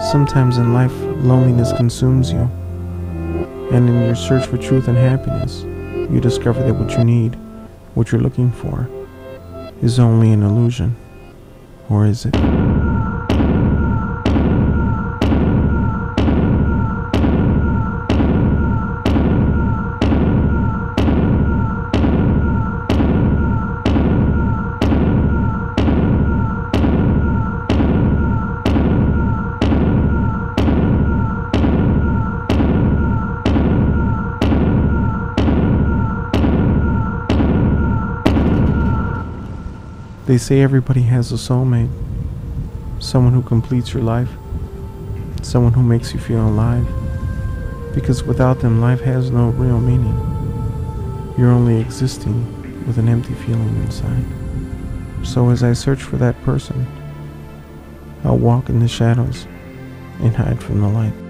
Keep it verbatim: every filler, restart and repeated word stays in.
Sometimes in life, loneliness consumes you, and in your search for truth and happiness, you discover that what you need, what you're looking for, is only an illusion. Or is it? They say everybody has a soulmate, someone who completes your life, someone who makes you feel alive, because without them life has no real meaning. You're only existing with an empty feeling inside. So as I search for that person, I'll walk in the shadows and hide from the light.